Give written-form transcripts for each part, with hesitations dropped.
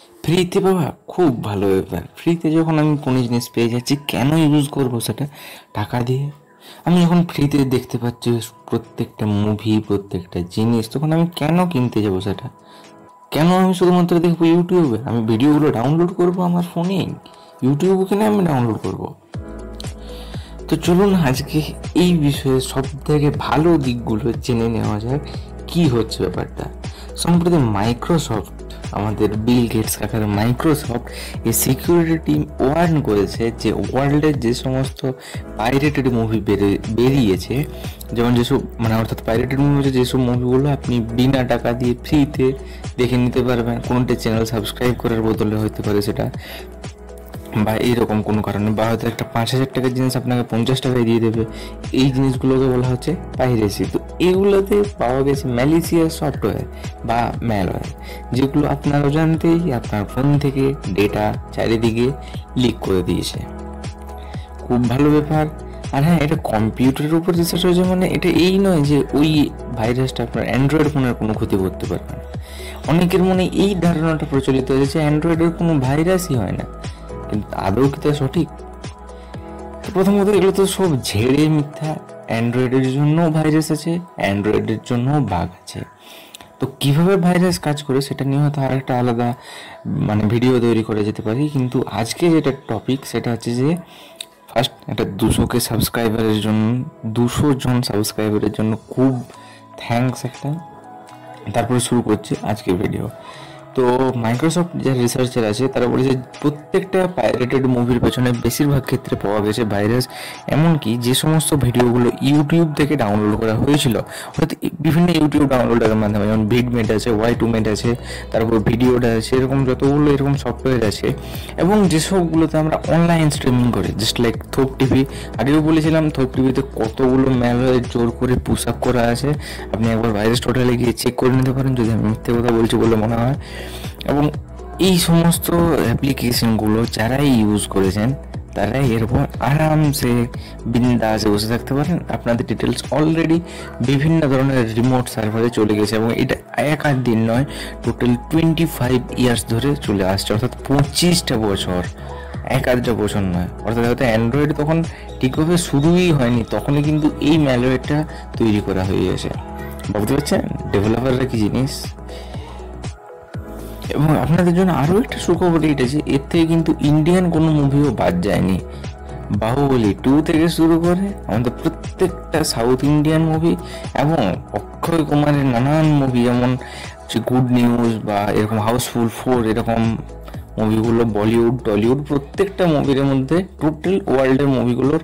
ফ্রিতে পাওয়া খুব ভালো ব্যাপার। ফ্রিতে যখন আমি কোনো জিনিস পেয়ে যাচ্ছি, কেন ইউজ করবো সেটা টাকা দিয়ে? আমি যখন ফ্রিতে দেখতে পাচ্ছি প্রত্যেকটা মুভি, প্রত্যেকটা জিনিস, তখন আমি কেন কিনতে যাবো সেটা? কেন আমি শুধুমাত্র দেখবো ইউটিউবে? আমি ভিডিওগুলো ডাউনলোড করবো আমার ফোনে, ইউটিউবে কিনে আমি ডাউনলোড করবো। তো চলুন আজকে এই বিষয়ে সব থেকে ভালো দিকগুলো জেনে নেওয়া যাক, কি হচ্ছে ব্যাপারটা। সম্প্রতি মাইক্রোসফট, আমাদের বিল গেটস কাকার মাইক্রোসফট, এই সিকিউরিটি টিম ওয়ার্ন করেছে যে ওয়ার্ল্ডের যে সমস্ত পাইরেটেড মুভি বেরিয়েছে, যেমন যেসব অর্থাৎ পাইরেটেড মুভি হচ্ছে যেসব মুভিগুলো আপনি বিনা টাকা দিয়ে ফ্রিতে দেখে নিতে পারবেন, কোনোটা চ্যানেল সাবস্ক্রাইব করার বদলে হতে পারে সেটা, বা এইরকম কোনো কারণে, বা হয়তো একটা 5,000 টাকার জিনিস আপনাকে 50 টাকায় দিয়ে দেবে। এই জিনিসগুলোকে বলা হচ্ছে পাইরেসি। তো এগুলোতে পাওয়া গেছে ম্যালিসিয়াস সফটওয়্যার বা ম্যালওয়্যার, যেগুলো আপনার অজান্তেই আপনার ফোন থেকে ডেটা চারিদিকে লিক করে দিয়েছে। খুব ভালো ব্যাপার। আর হ্যাঁ, এটা কম্পিউটারের উপর রিসার্চ হয়েছে, মানে এটা এই নয় যে ওই ভাইরাসটা আপনার অ্যান্ড্রয়েড ফোনের কোনো ক্ষতি করতে পারবে না। অনেকের মনে এই ধারণাটা প্রচলিত হয়েছে যে অ্যান্ড্রয়েডের কোনো ভাইরাসই হয় না, কিন্তু আদৌ কি তা সঠিক? তো প্রথমত এগুলো তো সব ঝেড়ে মিথ্যা। অ্যান্ড্রয়েডের জন্য ভাইরাস আছে, অ্যান্ড্রয়েডের জন্য বাগ আছে। তো কিভাবে ভাইরাস কাজ করে সেটা নিয়ে হয়তো আর একটা আলাদা ভিডিও তৈরি করে যেতে পারি, কিন্তু আজকে যেটা টপিক সেটা হচ্ছে যে ফার্স্ট একটা 200K সাবস্ক্রাইবারের জন্য, 200 জন সাবস্ক্রাইবারের জন্য খুব থ্যাঙ্কস একটা। তারপরে শুরু করছি আজকের ভিডিও। তো মাইক্রোসফট যারা রিসার্চার আছে তারা বলেছে প্রত্যেকটা পাইরেটেড মুভির পেছনে বেশিরভাগ ক্ষেত্রে পাওয়া গেছে ভাইরাস। এমনকি যে সমস্ত ভিডিওগুলো ইউটিউব থেকে ডাউনলোড করা হয়েছিল, অর্থাৎ বিভিন্ন ইউটিউব ডাউনলোডের মাধ্যমে, যেমন ভিডমেট আছে, Y2Met আছে, তারপর ভিডিওটা আছে, এরকম যতগুলো এরকম সফটওয়্যার আছে, এবং যেসবগুলোতে আমরা অনলাইন স্ট্রিমিং করি, জাস্ট লাইক থোপ টিভি। আগেও বলেছিলাম থোপ টিভিতে কতগুলো ম্যালওয়্যার জোর করে পুশ আপ করা আছে। আপনি একবার ভাইরাস টোটালে গিয়ে চেক করে নিতে পারেন, যদি আমি মিথ্যে কথা বলছি বলে মনে হয়। এবং এই সমস্ত অ্যাপ্লিকেশনগুলো যারাই ইউজ করেছেন তারাই এরপর আরামসে বিন্দাসে বসে থাকতে পারেন। আপনাদের ডিটেলস অলরেডি বিভিন্ন ধরনের রিমোট সার্ভারে চলে গেছে, এবং এটা এক আধ দিন নয়, টোটাল 25 ইয়ার্স ধরে চলে আসছে, অর্থাৎ 25টা বছর, এক আধটা বছর নয়। অর্থাৎ হয়তো অ্যান্ড্রয়েড তখন ঠিকভাবে শুরুই হয়নি, তখনই কিন্তু এই ম্যালওয়্যারটা তৈরি করা হয়ে গেছে। ভাবতে পারছেন ডেভেলপাররা কি জিনিস। এবং আপনাদের জন্য আরও একটা সুখবর এটা যে এর থেকে কিন্তু ইন্ডিয়ান কোনো মুভিও বাদ যায়নি। বাহুবলী 2 থেকে শুরু করে আমাদের প্রত্যেকটা সাউথ ইন্ডিয়ান মুভি, এবং অক্ষয় কুমারের নানান মুভি, যেমন গুড নিউজ বা এরকম হাউসফুল 4, এরকম মুভিগুলো, বলিউড টলিউড প্রত্যেকটা মুভির মধ্যে টোটাল ওয়ার্ল্ডের মুভিগুলোর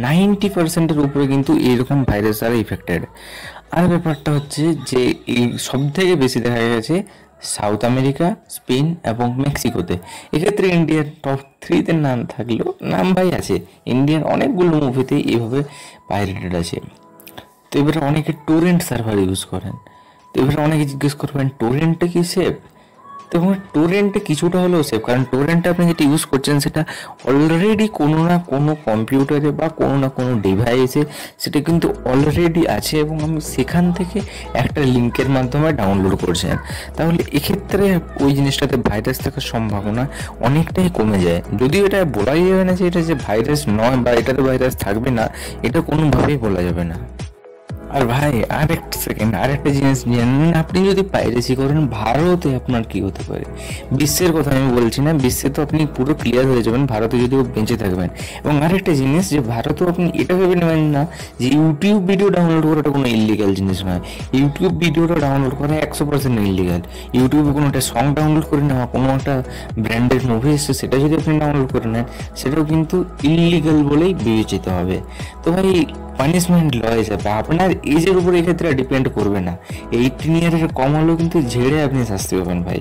90%-এর উপরে কিন্তু এরকম ভাইরাস দ্বারা ইফেক্টেড। আর ব্যাপারটা হচ্ছে যে এই সব থেকে বেশি দেখা গেছে সাউথ আমেরিকা, স্পেন এবং মেক্সিকোতে। এক্ষেত্রে ইন্ডিয়ার টপ 3-তে নাম থাকলেও নাম ভাই আছে, ইন্ডিয়ান অনেকগুলো মুভিতেই এইভাবে পাইরেটেড আছে। তো এবারে অনেকে টোরেন্ট সার্ভার ইউজ করেন। তো এবারে অনেকে জিজ্ঞেস করবেন টোরেন্টটা কি সেফ? তো টোরেন্টে কিছুটা হলেও সেফ, কারণ টোরেন্টে আপনি যেটা ইউজ করছেন সেটা অলরেডি কোনো না কোনো কম্পিউটারে বা কোনো না কোনো ডিভাইসে সেটা কিন্তু অলরেডি আছে, এবং আমি সেখান থেকে একটা লিঙ্কের মাধ্যমে ডাউনলোড করছেন। তাহলে এক্ষেত্রে ওই জিনিসটাতে ভাইরাস থাকার সম্ভাবনা অনেকটাই কমে যায়। যদিও এটা বলাই যাবে না যে এটা যে ভাইরাস নয় বা এটাতে ভাইরাস থাকবে না, এটা কোনোভাবেই বলা যাবে না। আর ভাই আর একটা জিনিস জানেন, আপনি যদি পাইরেসি করেন ভারতে আপনার কি হতে পারে? বিশ্বের কথা আমি বলছি না, বিশ্বে তো আপনি পুরো ক্লিয়ার হয়ে যাবেন, ভারতে যদিও বেঁচে থাকবেন। এবং আরেকটা জিনিস, যে ভারতেও আপনি এটা ভেবে নেবেন না যে ইউটিউব ভিডিও ডাউনলোড করাটা কোনো ইলিগাল জিনিস নয়। ইউটিউব ভিডিওটা ডাউনলোড করা 100% ইলিগাল। ইউটিউবে কোনো একটা সং ডাউনলোড করে নেওয়া, কোনো একটা ব্র্যান্ডেড মুভি এসছে সেটা যদি আপনি ডাউনলোড করে নেন, সেটাও কিন্তু ইলিগাল বলেই বিবেচিত হবে। তো ভাই পানিশমেন্ট লয় যাবে, আপনার এজের উপর এক্ষেত্রে ডিপেন্ড করবে না। 18 ইয়ারের কম হলেও কিন্তু ঝেড়ে আপনি শাস্তি পাবেন ভাই।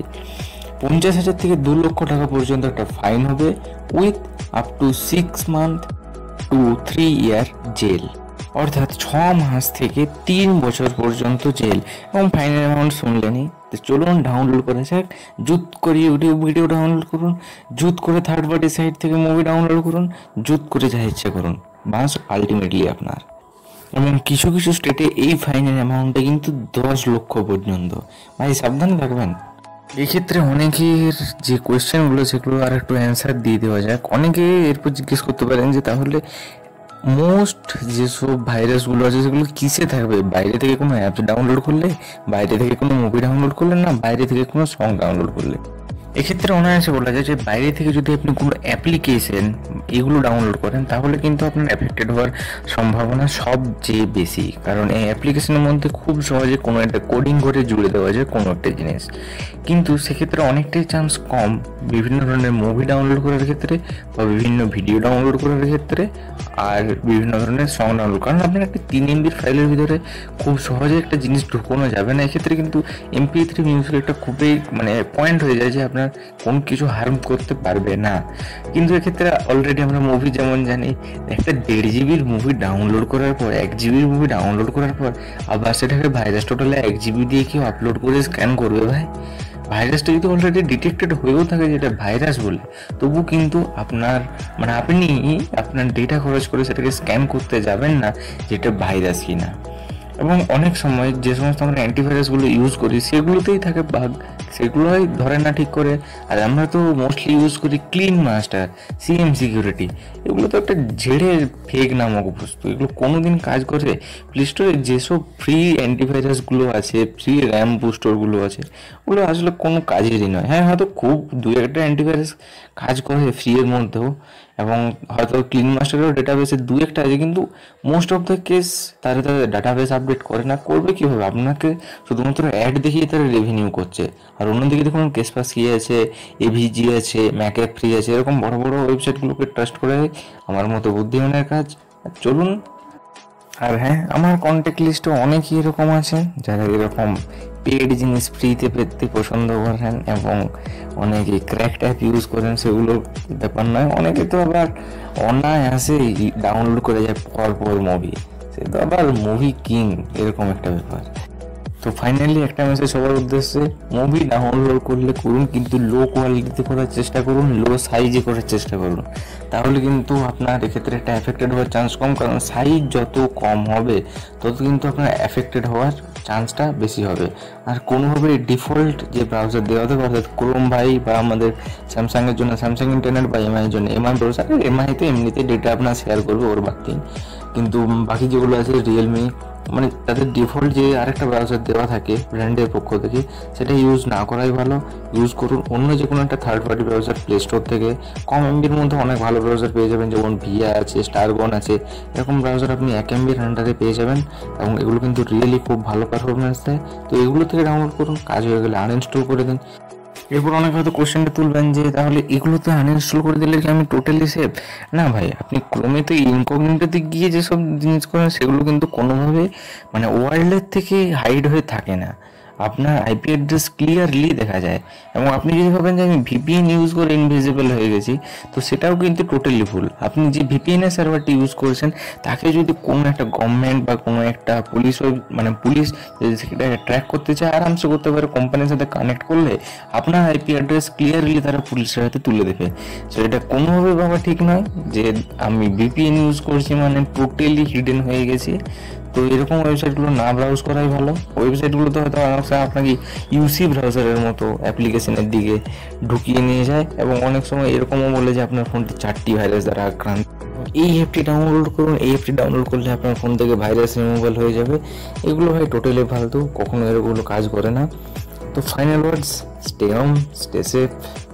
50,000 থেকে 2 লক্ষ টাকা পর্যন্ত একটা ফাইন হবে, with up to 6 month to 3 year jail, অর্থাৎ 6 মাস থেকে 3 বছর পর্যন্ত জেল। এবং ফাইনের অ্যামাউন্ট শুনলেনই। তো চলুন ডাউনলোড করা যাক। জুত করে ইউটিউব ভিডিও ডাউনলোড করুন, জুত করে থার্ড পার্টি সাইট থেকে মুভি ডাউনলোড করুন, জুত করে যা ইচ্ছে করুন, বাস আলটিমেটলি আপনার। এবং কিছু কিছু স্টেটে এই ফাইনের অ্যামাউন্টটা কিন্তু 10 লক্ষ পর্যন্ত। ভাই সাবধান থাকবেন। এক্ষেত্রে অনেকের যে কোয়েশ্চেনগুলো সেগুলো আর একটু অ্যান্সার দিয়ে দেওয়া যাক। অনেকে এরপর জিজ্ঞেস করতে পারেন যে তাহলে মোস্ট যেসব ভাইরাসগুলো আছে সেগুলো কিসে থাকবে? বাইরে থেকে কোনো অ্যাপস ডাউনলোড করলে, বাইরে থেকে কোনো মুভি ডাউনলোড করলে, না বাইরে থেকে কোনো সং ডাউনলোড করলে? এক্ষেত্রে অনায়াসে বলা যায় যে বাইরে থেকে যদি আপনি কোনো অ্যাপ্লিকেশন এগুলো ডাউনলোড করেন তাহলে কিন্তু আপনার অ্যাফেক্টেড হওয়ার সম্ভাবনা সবচেয়ে বেশি। কারণ এই অ্যাপ্লিকেশনের মধ্যে খুব সহজে কোনো একটা কোডিং করে জুড়ে দেওয়া যায় কোনো একটা জিনিস, কিন্তু সেক্ষেত্রে অনেকটাই চান্স কম বিভিন্ন ধরনের মুভি ডাউনলোড করার ক্ষেত্রে বা বিভিন্ন ভিডিও ডাউনলোড করার ক্ষেত্রে আর বিভিন্ন ধরনের সং ডাউনলোড। কারণ আপনার একটা 3 MB ফাইলের ভিতরে খুব সহজে একটা জিনিস ঢুকানো যাবে না। এক্ষেত্রে কিন্তু MP3 মিউজিক একটা খুবই পয়েন্ট হয়ে যায় যে আপনার কোন কিছু হার্ম করতে পারবে না। কিন্তু এক্ষেত্রে অলরেডি আমরা মুভি যেমন জানি, একটা 1.5 GB মুভি ডাউনলোড করার পর, 1 GB মুভি ডাউনলোড করার পর আবার সেটাকে ভাইরাস টোটালে 1 GB দিয়ে কেউ আপলোড করে স্ক্যান করবে ভাই? ভাইরাসটা যদি অলরেডি ডিটেক্টেড হয়েও থাকে যেটা ভাইরাস বলে, তবু কিন্তু আপনি আপনার ডেটা খরচ করে সেটাকে স্ক্যান করতে যাবেন না যেটা ভাইরাস কিনা। এবং অনেক সময় যে সমস্ত আমরা অ্যান্টিভাইরাসগুলো ইউজ করি সেগুলোতেই থাকে বাগ, সেগুলোই ধরে না ঠিক করে। আর আমরা তো মোস্টলি ইউজ করি ক্লিন মাস্টার, সিএম সিকিউরিটি, এগুলো তো একটা ঝেড়ের ফেক নামক বস্তু, এগুলো কোনো দিন কাজ করে? প্লে স্টোরে যেসব ফ্রি অ্যান্টিভাইরাসগুলো আছে, ফ্রি র্যাম বুস্টারগুলো আছে, ওগুলো আসলে কোনো কাজেরই নয়। হ্যাঁ, হয়তো খুব 2-1টা অ্যান্টিভাইরাস কাজ করে ফ্রি এর মধ্যেও, এবং হয়তো ক্লিন মাস্টারেরও ডাটাবেসে 2-1টা আছে, কিন্তু মোস্ট অফ দ্য কেস তারা তাদের ডাটাবেস আপডেট করে না। করবে কীভাবে? আপনাকে শুধুমাত্র অ্যাড দেখিয়ে তারা রেভিনিউ করছে। আর অন্যদিকে দেখুন কেসপাস কি আছে, এভিজি আছে, ম্যাকঅ্যাপ ফ্রি আছে, এরকম বড় বড় ওয়েবসাইটগুলোকে ট্রাস্ট করে আমার মতো বুদ্ধিমানের কাজ। চলুন। আর হ্যাঁ, আমার কন্ট্যাক্ট লিস্টে অনেকেই এরকম আছে যারা এরকম পেড জিনিস ফ্রিতে পেতে পছন্দ করেন এবং অনেকে ক্র্যাকড অ্যাপ ইউজ করেন, সেগুলো ব্যাপার নয়। অনেকে তো আবার অনায়াসে ডাউনলোড করে যায় পর মুভি, সে তো আবার মুভি কিং, এরকম একটা ব্যাপার। তো ফাইনালি একটা মেসেজ সবার উদ্দেশ্যে, মুভি ডাউনলোড করলে করুন, কিন্তু লো কোয়ালিটিতে করার চেষ্টা করুন, লো সাইজে করার চেষ্টা করুন, তাহলে কিন্তু আপনার এক্ষেত্রে একটা অ্যাফেক্টেড হওয়ার চান্স কম। কারণ সাইজ যত কম হবে তত কিন্তু আপনার অ্যাফেক্টেড হওয়ার চান্সটা বেশি হবে। আর কোনোভাবে ডিফল্ট যে ব্রাউজার দেওয়া থাকে, অর্থাৎ ক্রোম ভাই বা আমাদের স্যামসাংয়ের জন্য স্যামসাং ইন্টারনেট বা এমআইয়ের জন্য এমআই ব্রাউজার, এমআইতে এমনিতে ডেটা আপনার শেয়ার করবে, ওর বাদ দিন। কিন্তু বাকি যেগুলো আছে রিয়েলমি, তাদের ডিফল্ট যে আরেকটা ব্রাউজার দেওয়া থাকে ব্র্যান্ডের পক্ষ থেকে, সেটা ইউজ না করাই ভালো। ইউজ করুন অন্য যে কোনো একটা third party browser play store থেকে। কম এমবির মধ্যে অনেক ভালো ব্রাউজার পেয়ে যাবেন, যেমন ভিয়া আছে, স্টারগন আছে, এরকম ব্রাউজার আপনি 1 MBর আন্ডারে পেয়ে যাবেন এবং এগুলো কিন্তু রিয়েলি খুব ভালো পারফরমেন্স দেয়। তো এগুলো থেকে ডাউনলোড করুন, কাজ হয়ে গেলে আনইনস্টল করে দিন। এরপর অনেক হয়তো কোশ্চেনটা তুলবেন যে তাহলে এগুলোতে আনইনস্টল করে দিলে কি আমি টোটালি সেফ? না ভাই, আপনি ক্রোমেতে ইনকগনিটোতে গিয়ে যেসব জিনিস করেন সেগুলো কিন্তু কোনোভাবে ওয়ার্ল্ডের থেকে হাইড হয়ে থাকে না। আপনার আইপি অ্যাড্রেস ক্লিয়ারলি দেখা যায়। এবং আপনি যদি ভাবেন যে আমি ভিপিএন ইউজ করে ইনভিজিবল হয়ে গেছি, তো সেটাও কিন্তু টোটালি ভুল। আপনি যে ভিপিএনের সার্ভারটি ইউজ করেছেন তাকে যদি কোনো একটা গভর্নমেন্ট বা কোনো একটা পুলিশ যদি সেটা ট্র্যাক করতে চায়, আরামসে করতে পারে। কোম্পানির সাথে কানেক্ট করলে আপনার আইপি অ্যাড্রেস ক্লিয়ারলি তারা পুলিশের হাতে তুলে দেবে। সো এটা কোনোভাবে ভাবা ঠিক নয় যে আমি ভিপিএন ইউজ করছি টোটালি হিডেন হয়ে গেছি। তো এরকম ওয়েবসাইটগুলো না ব্রাউজ করাই ভালো। ওয়েবসাইটগুলোতে হয়তো আপনাকে ইউসি ব্রাউজারের মতো অ্যাপ্লিকেশনের দিকে ঢুকিয়ে নিয়ে যায় এবং অনেক সময় এরকমও বলে যে আপনার ফোনটি 4টি ভাইরাস দ্বারা আক্রান্ত। এই অ্যাপটি ডাউনলোড করুন, এই অ্যাপটি ডাউনলোড করলে আপনার ফোন থেকে ভাইরাস রিমুভাল হয়ে যাবে। এগুলো ভাই টোটালি ফালতু, কখনো এরগুলো কাজ করে না। তো final words, stay home, stay safe.